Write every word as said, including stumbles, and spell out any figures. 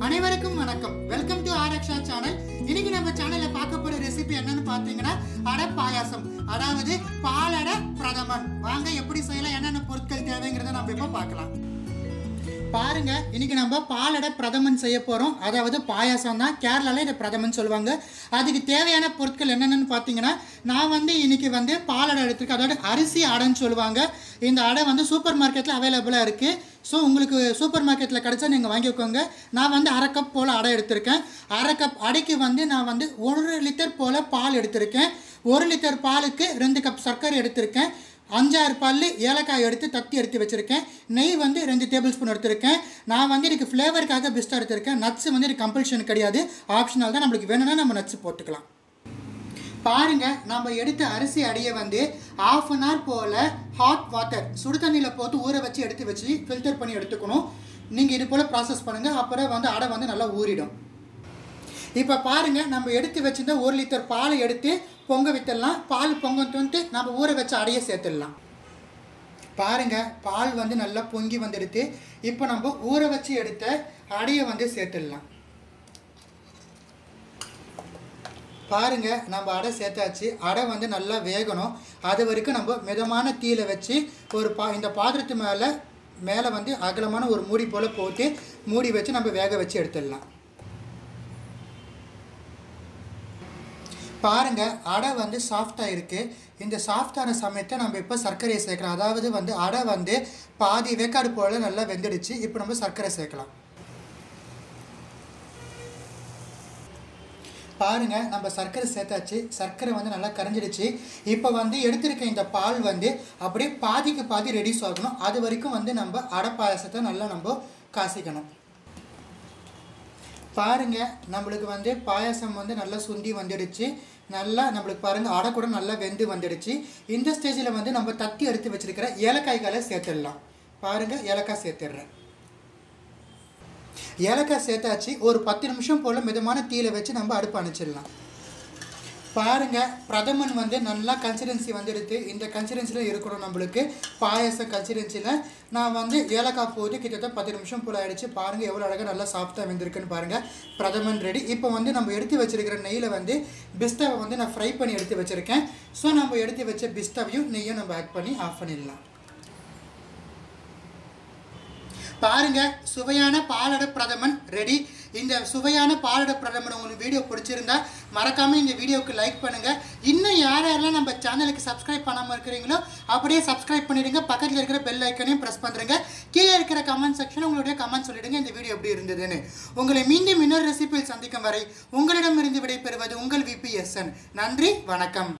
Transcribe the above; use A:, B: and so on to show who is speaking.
A: அனைவருக்கும் வணக்கம். Welcome to Araksha channel. இன்னைக்கு நம்ம சேனல்ல பார்க்க போற ரெசிபி என்னன்னு பாத்தீங்கன்னா அடை பாயாசம், அதாவது பாலடை பிரதமன். வாங்க எப்படி செய்யலாம், என்னென்ன பொருட்கள் தேவைங்கிறத நம்ம இப்ப பார்க்கலாம். பாருங்க, இன்னைக்கு நம்ம பாலடை பிரதமன் செய்ய போறோம். அதாவது பாயாசம் தான், கேரளால இதை பிரதமன் சொல்லுவாங்க. அதுக்கு தேவையான பொருட்கள் என்னென்னு பார்த்தீங்கன்னா, நான் வந்து இன்னைக்கு வந்து பாலடை எடுத்திருக்கேன். அதோட அரிசி அடைன்னு சொல்லுவாங்க. இந்த அடை வந்து சூப்பர் மார்க்கெட்டில் அவைலபிளாக இருக்குது. ஸோ உங்களுக்கு சூப்பர் மார்க்கெட்டில் கிடச்சா நீங்கள் வாங்கிக்கோங்க. நான் வந்து அரை கப் போல் அடை எடுத்திருக்கேன். அரை கப் அடைக்கு வந்து நான் வந்து ஒரு லிட்டர் போல் பால் எடுத்திருக்கேன். ஒரு லிட்டர் பாலுக்கு ரெண்டு கப் சர்க்கரை எடுத்திருக்கேன். அஞ்சாறு பல் ஏலக்காய் எடுத்து தத்தி எடுத்து வச்சுருக்கேன். நெய் வந்து ரெண்டு டேபிள் ஸ்பூன் எடுத்திருக்கேன். நான் வந்து இதுக்கு ஃப்ளேவருக்காக பெஸ்ட்டாக எடுத்திருக்கேன். நட்ஸ் வந்து இது கம்பல்ஷன் கிடையாது, ஆப்ஷனல் தான். நம்மளுக்கு வேணும்னா நம்ம நட்ஸ் போட்டுக்கலாம். பாருங்கள், நம்ம எடுத்த அரிசி அடையை வந்து ஆஃப் அன் ஹவர் போல் ஹாட் வாட்டர் சுடு தண்ணியில் போட்டு ஊற வச்சு எடுத்து வச்சு ஃபில்டர் பண்ணி எடுத்துக்கணும். நீங்கள் இது போல் ப்ராசஸ் பண்ணுங்கள். அப்புறம் வந்து அடை வந்து நல்லா ஊறிடும். இப்போ பாருங்கள், நம்ம எடுத்து வச்சுருந்த ஒரு லிட்டர் பாலை எடுத்து பொங்க விட்டுடலாம். பால் பொங்க தோன்ட்டு நம்ம ஊற வச்ச அடையை சேர்த்துடலாம். பாருங்கள், பால் வந்து நல்லா பொங்கி வந்துடுது. இப்போ நம்ம ஊற வச்சு எடுத்த அடையை வந்து சேர்த்துடலாம். பாருங்கள், நம்ம அடை சேர்த்தாச்சு. அடை வந்து நல்லா வேகணும். அது வரைக்கும் நம்ம மிதமான தீயில வச்சு ஒரு பா இந்த பாத்திரத்து மேலே மேலே வந்து அகலமான ஒரு மூடி போல் போட்டு மூடி வச்சு நம்ம வேக வச்சு எடுத்துடலாம். பாருங்கள், அடை வந்து சாஃப்டாக இருக்குது. இந்த சாஃப்டான சமயத்தை நம்ம இப்போ சர்க்கரையை சேர்க்கலாம். அதாவது வந்து அடை வந்து பாதி வேக்காடு போல் நல்லா வெந்துடுச்சு. இப்போ நம்ம சர்க்கரை சேர்க்கலாம். பாருங்கள், நம்ம சர்க்கரை சேர்த்தாச்சு. சர்க்கரை வந்து நல்லா கரைஞ்சிடுச்சு. இப்போ வந்து எடுத்திருக்க இந்த பால் வந்து அப்படியே பாதிக்கு பாதி ரெடியூஸ் ஆகணும். அது வரைக்கும் வந்து நம்ம அடை பாயாசத்தை நல்லா நம்ம காசிக்கணும். பாருங்கள், நம்மளுக்கு வந்து பாயாசம் வந்து நல்லா சுண்டி வந்துடுச்சு. நல்லா நம்மளுக்கு பாருங்கள், அடை கூட நல்லா வெந்து வந்துடுச்சு. இந்த ஸ்டேஜில் வந்து நம்ம தட்டி எடுத்து வச்சுருக்கிற ஏலக்காய்களை சேர்த்துடலாம். பாருங்கள், ஏலக்காய் சேர்த்துடுறேன். ஏலக்காய் சேர்த்தாச்சு. ஒரு பத்து நிமிஷம் போல் மிதமான தீயில வச்சு நம்ம அடுப்பு அணைச்சிடலாம். பாருங்கள், பிரதமன் வந்து நல்லா கன்சிஸ்டன்சி வந்துடுது. இந்த கன்சிஸ்டன்சியில் இருக்கணும் நம்மளுக்கு பாயாச கன்சிஸ்டன்சியில். நான் வந்து ஏலக்காய் போட்டு கிட்டத்தட்ட பத்து நிமிஷம் போல் ஆகிடுச்சு. பாருங்கள், எவ்வளோ அழகாக நல்லா சாஃப்டாக வெந்திருக்குன்னு பாருங்கள். பிரதமன் ரெடி. இப்போ வந்து நம்ம எடுத்து வச்சுருக்கிற நெய்யில் வந்து பிஸ்டாவை வந்து நான் ஃப்ரை பண்ணி எடுத்து வச்சுருக்கேன். ஸோ நம்ம எடுத்து வச்ச பிஸ்டாவையும் நெய்யும் நம்ம ஆட் பண்ணி ஆஃப் பண்ணிடலாம். பாருங்க, சுவையான பாலடை பிரதமன் ரெடி. இந்த சுவையான பாலடை பிரதமன் உங்களுக்கு வீடியோ பிடிச்சிருந்தா மறக்காமல் இந்த வீடியோவுக்கு லைக் பண்ணுங்கள். இன்னும் யார் யாரெல்லாம் நம்ம சேனலுக்கு சப்ஸ்கிரைப் பண்ணாமல் இருக்கிறீங்களோ அப்படியே சப்ஸ்கிரைப் பண்ணிவிடுங்க. பக்கத்தில் இருக்கிற பெல் ஐக்கனையும் ப்ரெஸ் பண்ணுறங்க. கீழே இருக்கிற கமெண்ட் செக்ஷன் உங்களுடைய கமெண்ட் சொல்லிவிடுங்க இந்த வீடியோ எப்படி இருந்ததுன்னு. உங்களை மீண்டும் இன்னொரு ரெசிபியில் சந்திக்கும் வரை உங்களிடமிருந்து விடைபெறுவது உங்கள் விபிஎஸ்என். நன்றி, வணக்கம்.